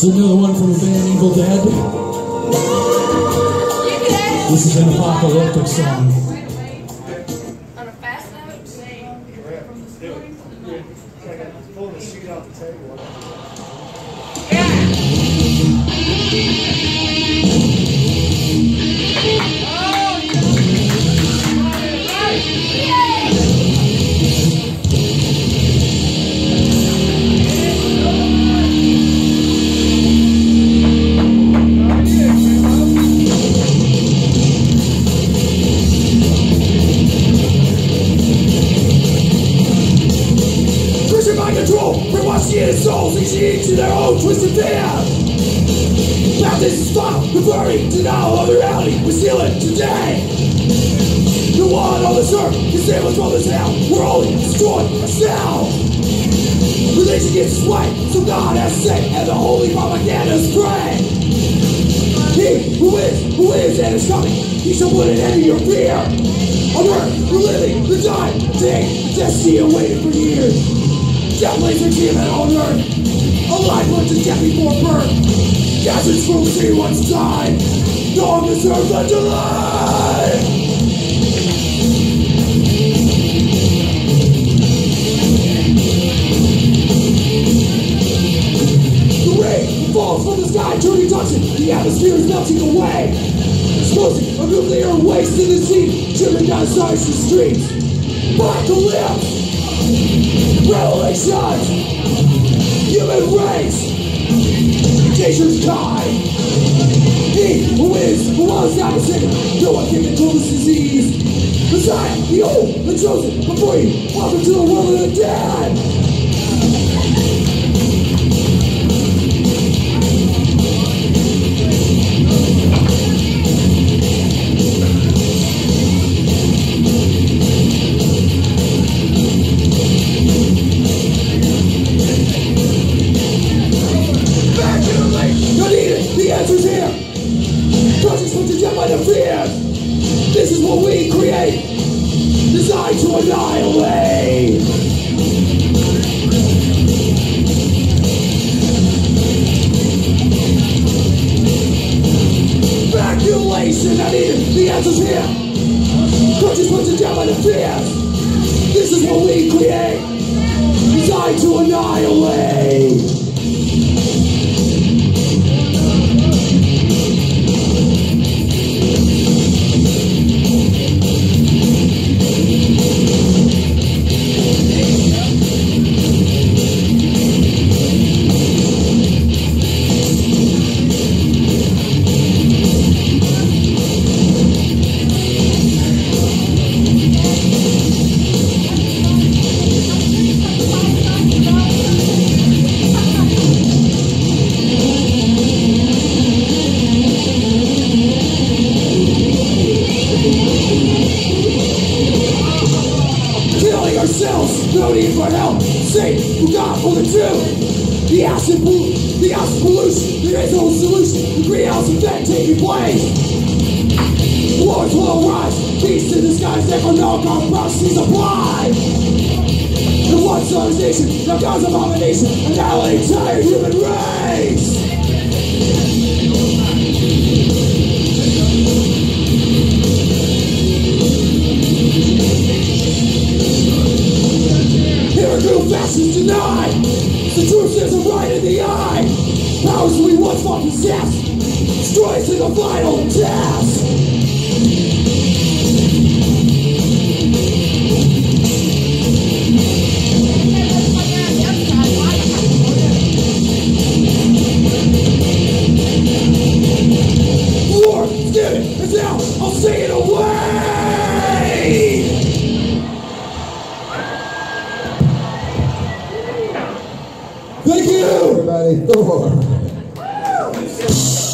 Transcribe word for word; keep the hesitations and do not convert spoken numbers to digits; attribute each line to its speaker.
Speaker 1: It's another one from the band Evil Dead. This is an apocalyptic song.
Speaker 2: On a fast note,
Speaker 3: Pulling the sheet off the table.
Speaker 4: Human souls each to their own twisted fear. Mountains stop the blurry denial of reality. We seal it today. No one on this earth can save us from this hell. We're only destroying ourselves. Religion gets swayed, so God has said, and the holy propaganda spray. He who is, who is, and is coming, he shall put an end to your fear. On earth, we're living, the dying, day, destiny awaited for years. Death lays achievement on earth. Alive lived to death before birth. Deserts from sea once died. No one deserves the delay. The rain falls from the sky, turning toxic. The atmosphere is melting away. Exposing a nuclear waste in the sea, trimming down sides to streets. Apocalypse! Revelation! Human race! Nature's kind! He who is, who was not a sinner, no one can control this disease. Messiah, the old, the chosen, the free, welcome to the world of the dead! This is what we create, designed to annihilate. Speculation, I need it, the answer's here. Countries put to death by the fears. This is what we create, designed to annihilate. No need for help, save who God for the truth. The acid, the acid pollution, there is no solution. The greenhouse effect taking place. Wars will arise, peace in the skies, economic prophecies apply. The one son's nation, now God's abomination, annihilating the entire human race. Fascists deny the truth is a right in the eye. Powers we once fought possess destroys in the final test. War, spirit, is out. I'll say it away. Thank you, everybody. Thor.